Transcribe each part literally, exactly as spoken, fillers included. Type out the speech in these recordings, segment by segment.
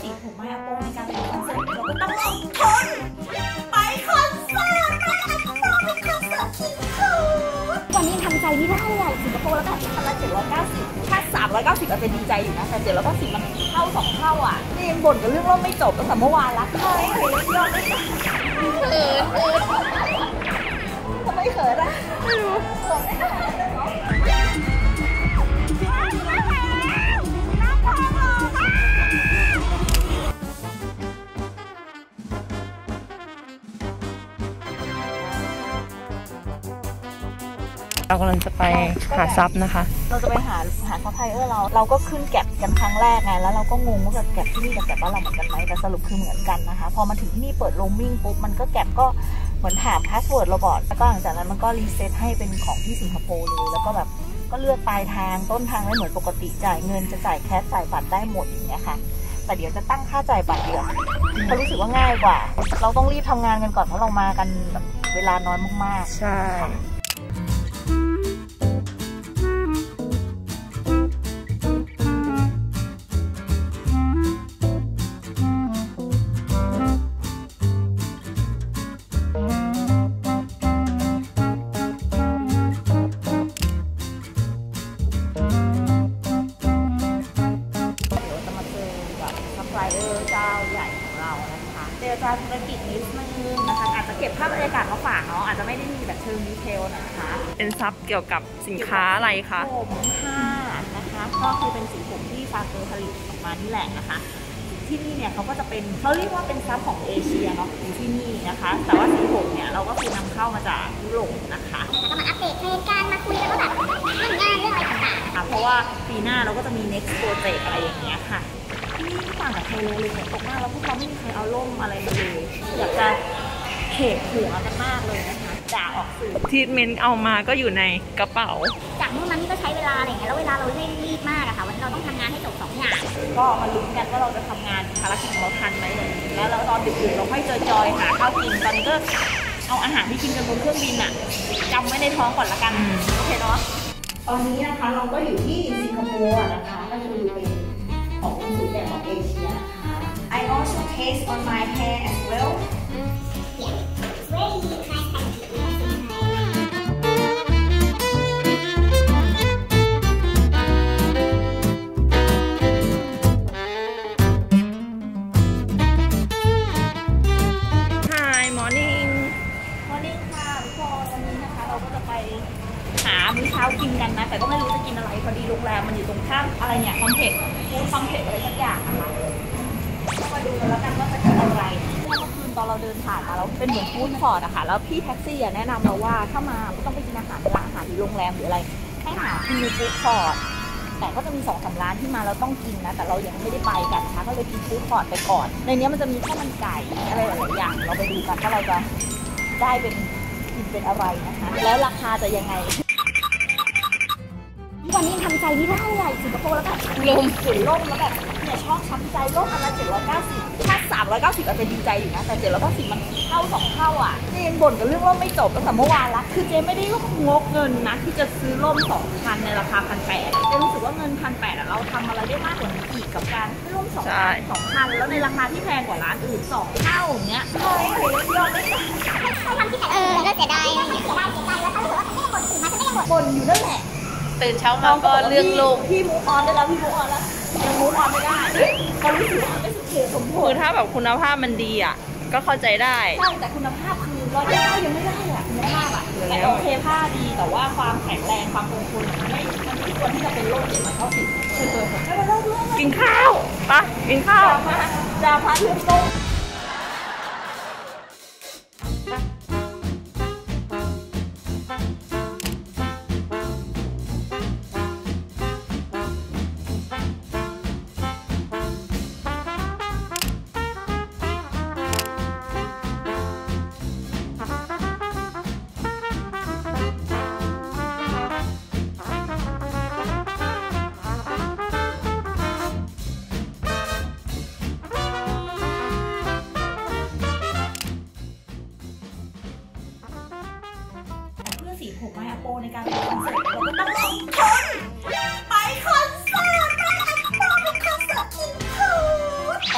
ติผมไม่อาโปในการไปคอนเสิร์ตเราก็ต้องลงทุนไปคอนเสิร์ตไปอาโปไปคอนเสิร์ตคิงคูวันนี้ทำใจไม่ได้เลยสิงคโปร์แล้วกันคันละเจ็ดร้อยเก้าสิบถ้าสามร้อยเก้าสิบอาจจะดีใจอยู่นะแต่เจ็ดร้อยเก้าสิบมันเท่าสองเท่าอ่ะนี่ยังบ่นกับเรื่องร่มไม่จบตั้งแต่เมื่อวานละเฮ้ยเฮ้ยยอดเลยเขินเขินทำไมเขินอ่ะไม่รู้เขินไม่ได้เรากำลังจะไปหาซับนะคะเราจะไปหาหาซัพพลายเออร์เราเราก็ขึ้นแก็บกันครั้งแรกไงแล้วเราก็งงว่าแบบแก็บที่นี่กับแก็บบ้านเราเหมือนกันไหมแต่สรุปคือเหมือนกันนะคะพอมาถึงที่นี่เปิดโรมมิ่งปุ๊บมันก็แก็บก็เหมือนถามพาสเวิร์ดเราก่อนแล้วก็หลังจากนั้นมันก็รีเซ็ตให้เป็นของที่สิงคโปร์เลยแล้วก็แบบก็เลือกปลายทางต้นทางได้เหมือนปกติจ่ายเงินจะจ่ายแคชจ่ายบัตรได้หมดอย่างเงี้ยค่ะแต่เดี๋ยวจะตั้งค่าจ่ายบัตรเดียวเขารู้สึกว่าง่ายกว่าเราต้องรีบทำงานกันก่อนเพราะเรามากันแบบเวลาน้อยมากๆใช่เจรจาธุรกิจนิดนึงนะคะอาจจะเก็บภาพบรรยากาศมาฝากเนาะอาจจะไม่ได้มีแบบเชิงดีเทลนะคะเป็นซับเกี่ยวกับสินค้าอะไรคะผมผ้านะคะก็คือเป็นสีผมที่ฟาเกอร์ผลิตออกมานี่แหละนะคะที่นี่เนี่ยเขาก็จะเป็นเขาเรียกว่าเป็นซับของเอเชียเนาะอยู่ที่นี่นะคะแต่ว่าสีผมเนี่ยเราก็คือนำเข้ามาจากยุโรปนะคะก็มาอัปเดตเทรนด์การมาคุยกันว่าแบบเรื่องงานเรื่องอะไรต่างๆค่ะเพราะว่าปีหน้าเราก็จะมี next project อะไรอย่างเงี้ยค่ะที่นี่ต่างกับไทยเลยฝนตกมากแล้วพวกเราไม่มีใครเอาร่มอะไรมาเลยอยากจะเขกหัวกันมากเลยนะคะด่าออกสื่อทีทเมนต์เอามาก็อยู่ในกระเป๋าจากนู่นมานี่ก็ใช้เวลาอะไรอย่างเงี้ยแล้วเวลาเราเร่งรีบมากอะค่ะวันนี้เราต้องทำงานให้จบสองอย่างก็มาลุ้นกันว่าเราจะทำงานภารกิจของเราทันไหมวันนี้แล้วเราตอนดึกๆเราค่อยจอยๆหาข้าวกินตอนนี้ก็เอาอาหารที่กินกันบนเครื่องบินอะจำไว้ในท้องก่อนละกันโอเคเนาะตอนนี้นะคะเราก็อยู่ที่สิงคโปร์นะคะก็จะดูเป็นของสูตรแบบของเอเชียนะคะ I also taste on my hair as well yeah very nice Hi morning morning ค่ะทุกคนวันนี้นะคะเราก็จะไปหามื้อเช้ากินกันนะแต่ก็ไม่รู้จะกินอะไรพอดีโรงแรมมันอยู่ตรงข้ามอะไรเนี่ยคอมเพล็กซ์ฟู้ดคอมเพล็กซ์อะไรสักอย่างนะคะมาดูกันแล้วกันว่าจะกินอะไรเมื่อคืนตอนเราเดินผ่านมาเราเป็นเหมือนฟู้ดคอร์ทอะค่ะแล้วพี่แท็กซี่แนะนำเราว่าถ้ามาไม่ต้องไปกินอาหารร้านอาหารหรือโรงแรมหรืออะไรให้หากินในฟู้ดคอร์ทแต่ก็จะมีสองสามร้านที่มาเราต้องกินนะแต่เรายังไม่ได้ไปกันนะคะก็เลยกินฟู้ดคอร์ทไปก่อนในนี้มันจะมีข้าวมันไก่อะไรหลายๆอย่างเราไปดูกันว่าเราจะได้เป็นกินเป็นอะไรนะคะแล้วราคาจะยังไงวันนี้ทำใจไม่ได้เลยสิงคโปร์แล้วแบบลมเห็นร่มแล้วแบบเนี่ยชอบช้ำใจร่มอันละเจ็ดร้อยเก้าสิบถ้าสามร้อยเก้าสิบอาจจะดีใจอยู่นะแต่เจ็ดร้อยเก้าสิบมันเท่าสองเท่าอ่ะเจนบ่นกับเรื่องร่มไม่จบตั้งแต่เมื่อวานละคือเจนไม่ได้งกเงินนะที่จะซื้อร่มสองพันในราคาพันแปดเจนรู้สึกว่าเงินพันแปดเราทำอะไรได้มากกว่านี้อีกกับการซื้อร่มสองพันสองพันแล้วในราคาที่แพงกว่าร้านอื่นสองเท่าอย่างเงี้ยเฮ้ยเฮ้ยยอดเลยเขาทำที่ไหนเออก็เสียดายเสียดายเสียดายแล้วเขารู้สึกว่าเขาไม่ได้บ่นอื่นมาฉันไม่ได้บ่นบ่นอยู่นั่นแหละตื่นเช้ามาก็เรื่องโลกพี่มูฟออนได้แล้วพี่มูฟออนแล้วยังมูฟออนไม่ได้เขารู้สึกว่าไม่สุดเขตสมบูรณ์ถ้าแบบคุณภาพมันดีอ่ะก็เข้าใจได้ใช่แต่คุณภาพคือร้อยเก้ายังไม่ได้อ่ะคุณภาพอ่ะแต่โอเคผ้าดีแต่ว่าความแข็งแรงความคงทนมันไม่มันไม่ควรที่จะเป็นโรคเจ็บมาเท่าสิบเคยเจอผมไม่เป็นโรคเรื่องกินข้าวปะกินข้าวจาพาเรื่องโรค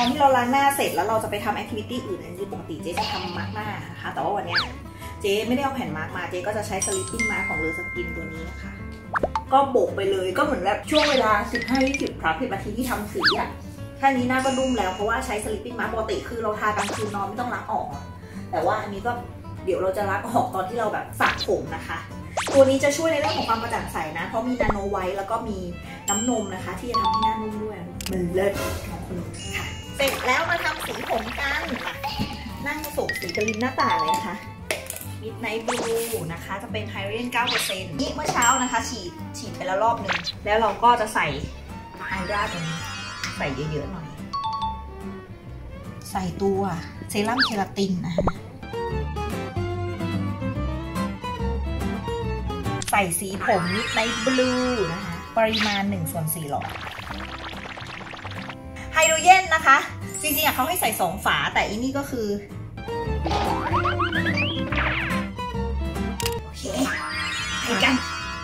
อนที่เราล้างหน้าเสร็จแล้วเราจะไปทำแอคทิวิตี้อื่นคือปกติเจ๊จะทำมาร์กหน้านะคะแต่ว่าวันนี้เจ๊ไม่ได้เอาแผ่นมาร์กมาเจ๊ก็จะใช้สลิปปิ้งมาร์กของเลอสกินตัวนี้นะคะก็โบกไปเลยก็เหมือนแบบช่วงเวลา สิบห้าถึงยี่สิบ ครั้งสิบนาทีที่ทำสีอะแค่นี้หน้าก็นุ่มแล้วเพราะว่าใช้สลิปปิ้งมาร์กปกติคือเราทากลางคืนนอนไม่ต้องล้างออกแต่ว่าอันนี้ก็เดี๋ยวเราจะล้างออกตอนที่เราแบบสระผมนะคะตัวนี้จะช่วยในเรื่องของความกระจ่างใสนะเพราะมีนาโนไวท์แล้วก็มีน้ำนมนะคะที่จะทำให้หน้านุ่มด้วยมันเลิศของคุณค่ะเสร็จแล้วมาทำสีผมกันนั่งสูบสีกระลินหน้าต่างเลยนะคะMidnight Blue นะคะจะเป็นไฮเดรน เก้าเปอร์เซ็นต์ นี่เมื่อเช้านะคะฉีดฉีดไปแล้วรอบหนึ่งแล้วเราก็จะใส่ไฮดราตัวนี้ใส่เยอะๆหน่อยใส่ตัวเซรั่มเคราตินนะคะใส่สีผม Midnight Blue นะคะปริมาณหนึ่งส่วนสี่หลอดไฮโดรเจนนะคะจริงๆเขาให้ใส่สองฝาแต่อีนี่ก็คือโอเคไปกัน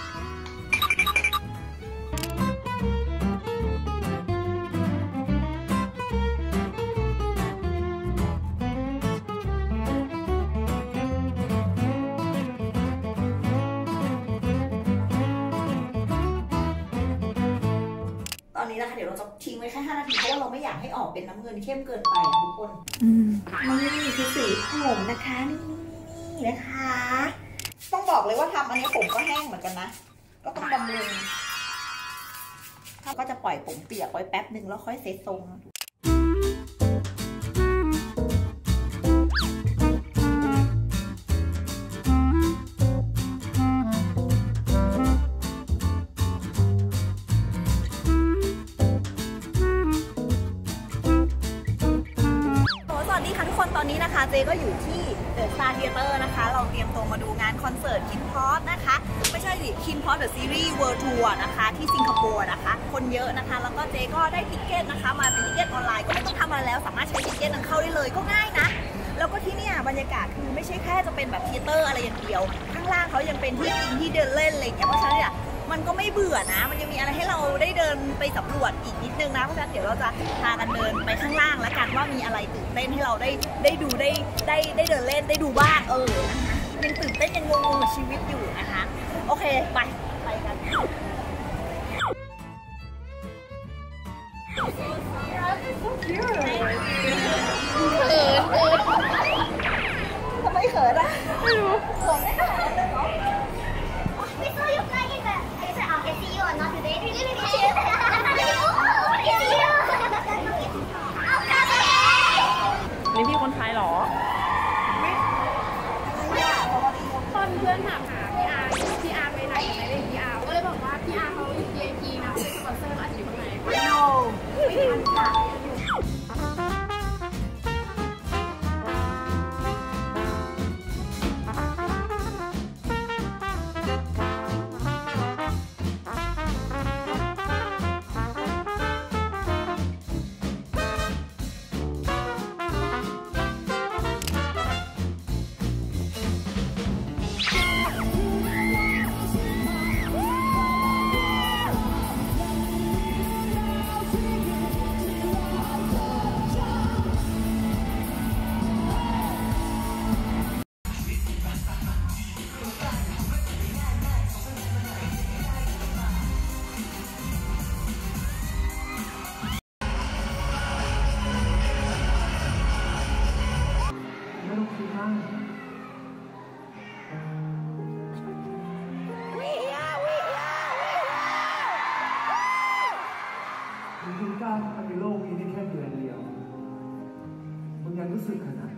ตอนนี้นะคะเดี๋ยวเราจะทิ้งไว้แค่ห้านาทีเพราะว่าเราไม่อยากให้ออกเป็นน้ำเงินเข้มเกินไปอ่ะทุกคนนี่คือสีผมนะคะนี่นี่นะคะต้องบอกเลยว่าทำอันนี้ผมก็แห้งเหมือนกันนะก็ต้องบำรุงก็จะปล่อยผมเปียกไว้แป๊บหนึ่งแล้วค่อยเซตทรงตอนนี้นะคะเจก็อยู่ที่เดอะสตาร์ Theater นะคะเราเตรียมตัวมาดูงานคอนเสิร์ตคินพอสนะคะไม่ใช่สิคินพอสเดอะซีรีส์เวิลด์ทัวร์นะคะที่สิงคโปร์นะคะคนเยอะนะคะแล้วก็เจก็ได้ทิเก็ตนะคะมาเป็นทิเก็ตออนไลน์ก็ไม่ต้องทำอะไรแล้วสามารถใช้ทิเก็ตนั้นเข้าได้เลยก็ง่ายนะแล้วก็ที่นี่บรรยากาศคือไม่ใช่แค่จะเป็นแบบเทเตอร์อะไรอย่างเดียวข้างล่างเขายังเป็นที่กินที่เดินเล่นอะไรอย่างเงี้ยเพราะฉะนั้นเนี่ยมันก็ไม่เบื่อนะมันยังมีอะไรให้เราได้เดินไปสำรวจอีกนิดนึงนะเพราะฉะนั้นเดี๋ยวเราจะพากันเดินไปข้างล่างแล้วกันว่ามีอะไรตื่นเต้นให้เราได้ได้ดูได้ได้ได้เดินเล่นได้ดูบ้างเออนะคะยังตื่นเต้นยังงงๆกับชีวิตอยู่นะคะโอเคไปไปกันทำไมเขินอะไม่รู้เขินไม่ขนาดนั้นเลยเหรอWe saw you flying in the. I said, "Okay, see you or not today." Really, really, really. See you. นี่พี่คนไทยเหรอตอนเพื่อนถามหาพี่อาร์พี่อาร์ไปไหนไหนเลยพี่อาร์ก็เลยบอกว่าพี่อาร์เขาอยู่ วี ไอ พี นะเป็นสปอนเซอร์อาจจะอยู่ข้างใน No ไม่ทันค่ะมึงเพิ่งก้าวเข้ามาในโลกนี้ได้แค่เดือนเดียวมึงยังรู้สึกขนาด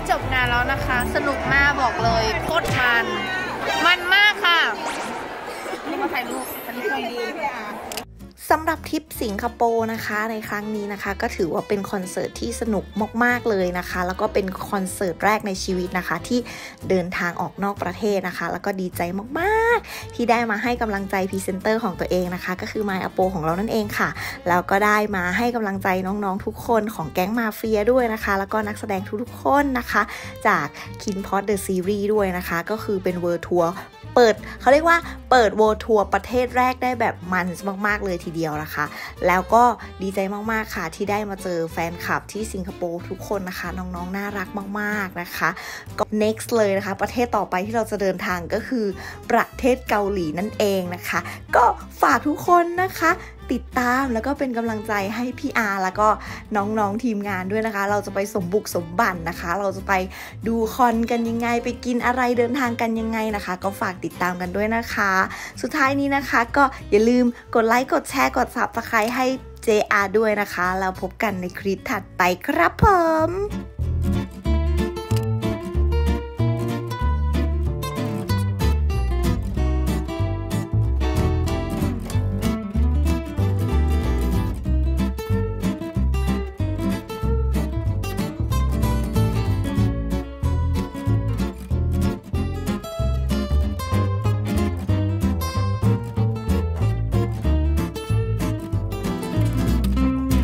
จบงานแล้วนะคะสนุกมากบอกเลยโคตรมันมันมากค่ะนี่มาถ่ายรูปอันนี้คุยดีสำหรับทริปสิงคโปร์นะคะในครั้งนี้นะคะก็ถือว่าเป็นคอนเสิร์ตที่สนุกมากๆเลยนะคะแล้วก็เป็นคอนเสิร์ตแรกในชีวิตนะคะที่เดินทางออกนอกประเทศนะคะแล้วก็ดีใจมากๆที่ได้มาให้กำลังใจพรีเซนเตอร์ของตัวเองนะคะก็คือ My Apo ของเรานั่นเองค่ะแล้วก็ได้มาให้กำลังใจน้องๆทุกคนของแก๊งมาเฟียด้วยนะคะแล้วก็นักแสดงทุกๆคนนะคะจาก KinPop The Series ด้วยนะคะก็คือเป็นเวิร์ทัวร์เปิดเขาเรียกว่าเปิดเวิลด์ทัวร์ประเทศแรกได้แบบมันมากๆเลยทีเดียวนะคะแล้วก็ดีใจมากๆค่ะที่ได้มาเจอแฟนคลับที่สิงคโปร์ทุกคนนะคะน้องๆน่ารักมากๆนะคะก็ next เลยนะคะประเทศต่อไปที่เราจะเดินทางก็คือประเทศเกาหลีนั่นเองนะคะก็ฝากทุกคนนะคะติดตามแล้วก็เป็นกำลังใจให้พี่อาร์แล้วก็น้องๆทีมงานด้วยนะคะเราจะไปสมบุกสมบันนะคะเราจะไปดูคอนกันยังไงไปกินอะไรเดินทางกันยังไงนะคะก็ฝากติดตามกันด้วยนะคะสุดท้ายนี้นะคะก็อย่าลืมกดไลค์กดแชร์กด ซับสไครบ์ ให้ เจ อาร์ ด้วยนะคะแล้วพบกันในคลิปถัดไปครับผม